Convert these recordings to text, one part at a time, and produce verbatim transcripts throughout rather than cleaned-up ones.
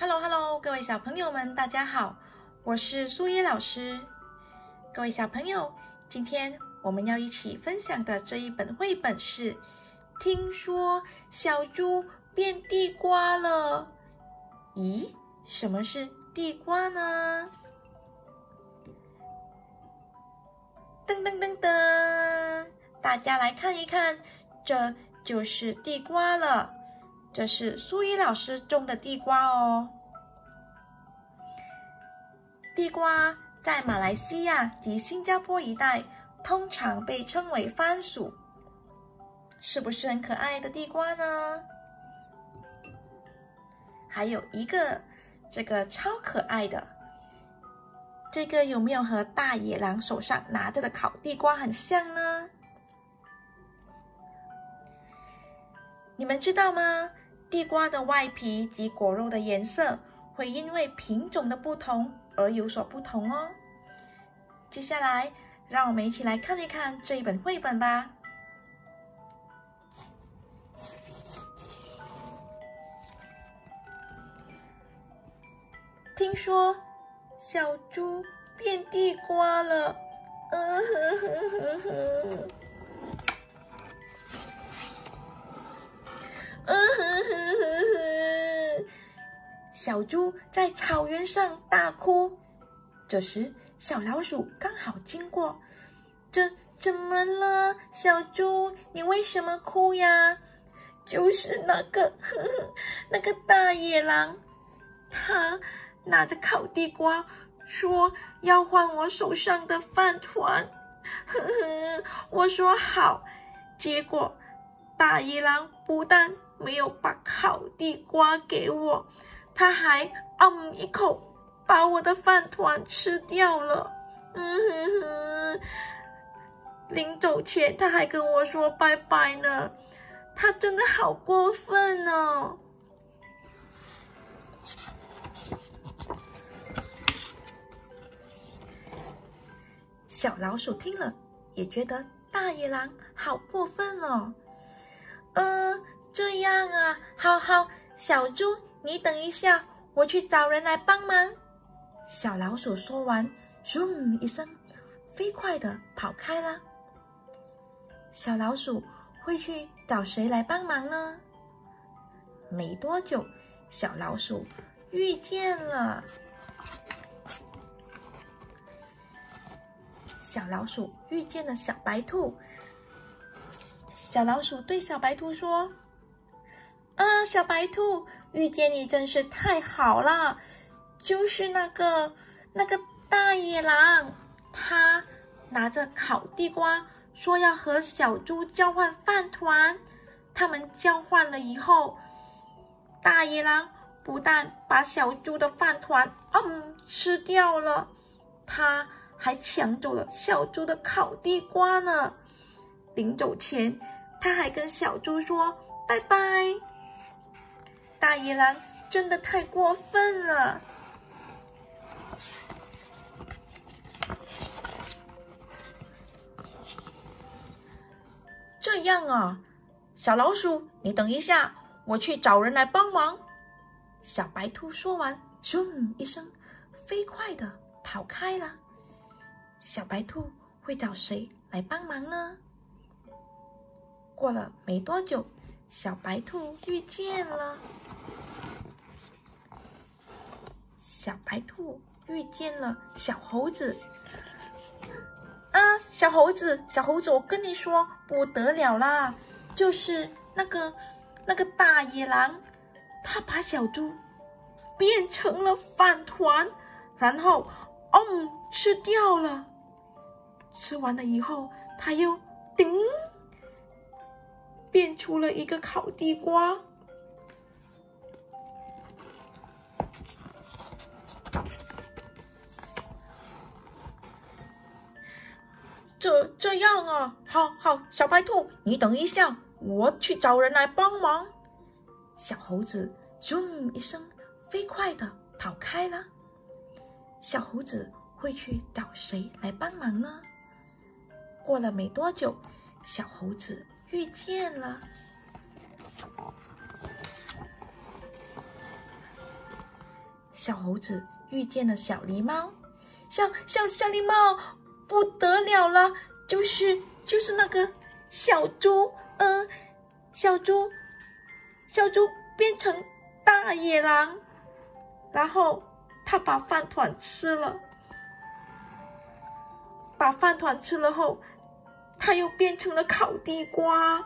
Hello Hello， 各位小朋友们，大家好，我是苏耶老师。各位小朋友，今天我们要一起分享的这一本绘本是《听说小猪变地瓜了》。咦，什么是地瓜呢？噔噔噔噔，大家来看一看，这就是地瓜了。这是苏伊老师种的地瓜哦。地瓜在马来西亚及新加坡一带通常被称为番薯，是不是很可爱的地瓜呢？还有一个，这个超可爱的，这个有没有和大野狼手上拿着的烤地瓜很像呢？你们知道吗？地瓜的外皮及果肉的颜色会因为品种的不同而有所不同哦。接下来，让我们一起来看一看这一本绘本吧。听说小猪变地瓜了，呃呵呵呵呵。呃呵呵呵呵，小猪在草原上大哭。这时，小老鼠刚好经过。这怎么了，小猪？你为什么哭呀？就是那个呵呵，那个大野狼，他拿着烤地瓜，说要换我手上的饭团。呵呵，我说好，结果大野狼不但没有把烤地瓜给我，他还嗯一口把我的饭团吃掉了。嗯哼哼，临走前他还跟我说拜拜呢，他真的好过分哦。小老鼠听了也觉得大野狼好过分哦。呃这样啊，好好，小猪，你等一下，我去找人来帮忙。小老鼠说完，咻一声，飞快地跑开了。小老鼠会去找谁来帮忙呢？没多久，小老鼠遇见了。小老鼠遇见了小白兔。小老鼠对小白兔说：啊，小白兔，遇见你真是太好了。就是那个那个大野狼，他拿着烤地瓜，说要和小猪交换饭团。他们交换了以后，大野狼不但把小猪的饭团嗯吃掉了，他还抢走了小猪的烤地瓜呢。临走前，他还跟小猪说拜拜。大野狼真的太过分了。这样啊，小老鼠，你等一下，我去找人来帮忙。小白兔说完，咻一声，飞快地跑开了。小白兔会找谁来帮忙呢？过了没多久，小白兔遇见了。小白兔遇见了小猴子。啊，小猴子，小猴子，我跟你说不得了啦，就是那个那个大野狼，他把小猪变成了饭团，然后嗯吃掉了。吃完了以后，他又叮变出了一个烤地瓜。这这样啊，好好，小白兔，你等一下，我去找人来帮忙。小猴子咻一声，飞快地跑开了。小猴子会去找谁来帮忙呢？过了没多久，小猴子遇见了。 小猴子遇见了小狸猫，小小小狸猫不得了了，就是就是那个小猪，呃，小猪，小猪变成大野狼，然后他把饭团吃了，把饭团吃了后，他又变成了烤地瓜。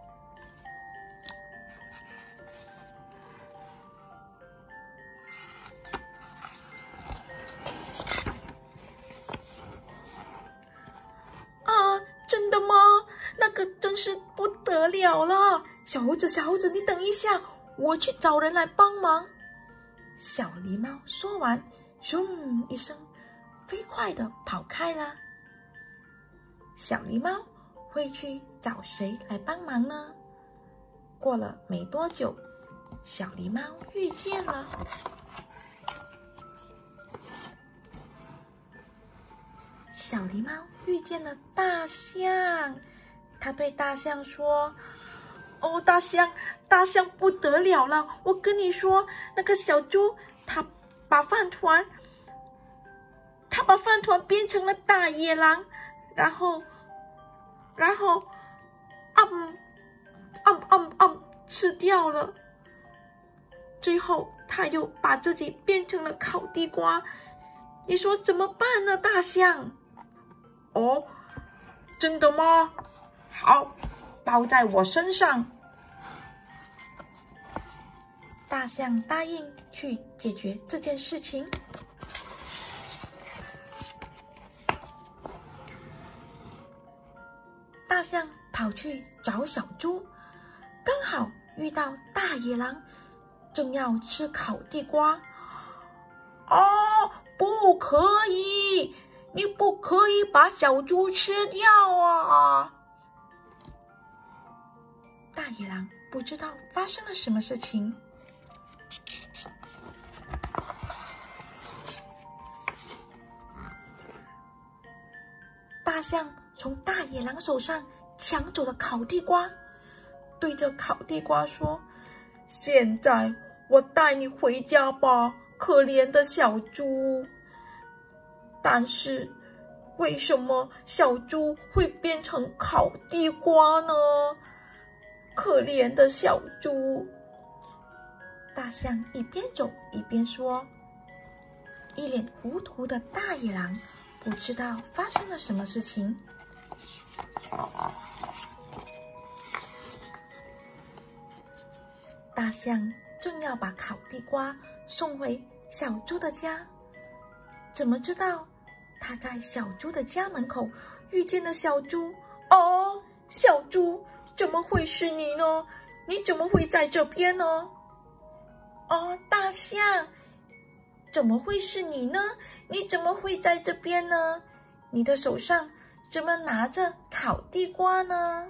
真的吗？那个真是不得了了！小猴子，小猴子，你等一下，我去找人来帮忙。小狸猫说完，咻一声，飞快地跑开了。小狸猫会去找谁来帮忙呢？过了没多久，小狸猫遇见了小狸猫遇见了大象，它对大象说：“哦，大象，大象不得了了！我跟你说，那个小猪，它把饭团，它把饭团变成了大野狼，然后，然后，嗯，嗯嗯嗯，吃掉了。最后，它又把自己变成了烤地瓜。你说怎么办呢，大象？”哦，真的吗？好，包在我身上。大象答应去解决这件事情。大象跑去找小猪，刚好遇到大野狼，正要吃烤地瓜。哦，不可以！你不可以把小猪吃掉啊！大野狼不知道发生了什么事情。大象从大野狼手上抢走了烤地瓜，对着烤地瓜说：“现在我带你回家吧，可怜的小猪。”但是，为什么小猪会变成烤地瓜呢？可怜的小猪。大象一边走一边说。一脸糊涂的大野狼不知道发生了什么事情。大象正要把烤地瓜送回小猪的家，怎么知道？他在小猪的家门口遇见了小猪。哦，小猪，怎么会是你呢？你怎么会在这边呢？哦，大象，怎么会是你呢？你怎么会在这边呢？你的手上怎么拿着烤地瓜呢？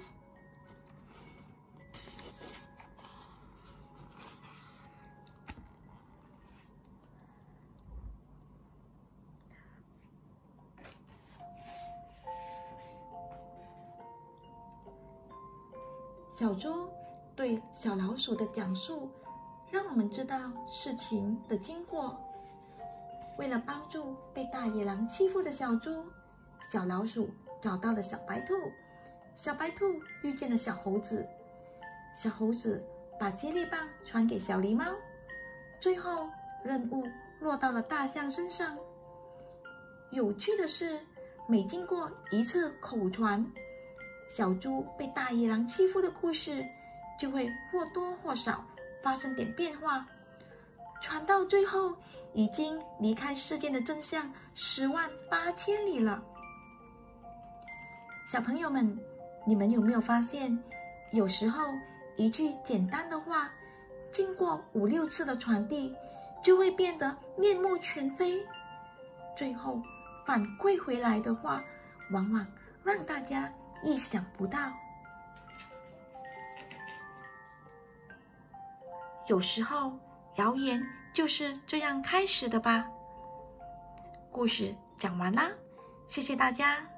小猪对小老鼠的讲述，让我们知道事情的经过。为了帮助被大野狼欺负的小猪，小老鼠找到了小白兔，小白兔遇见了小猴子，小猴子把接力棒传给小狸猫，最后任务落到了大象身上。有趣的是，每经过一次口传，小猪被大野狼欺负的故事就会或多或少发生点变化，传到最后已经离开事件的真相十万八千里了。小朋友们，你们有没有发现，有时候一句简单的话，经过五六次的传递，就会变得面目全非，最后反馈回来的话，往往让大家意想不到。有时候谣言就是这样开始的吧。故事讲完啦，谢谢大家。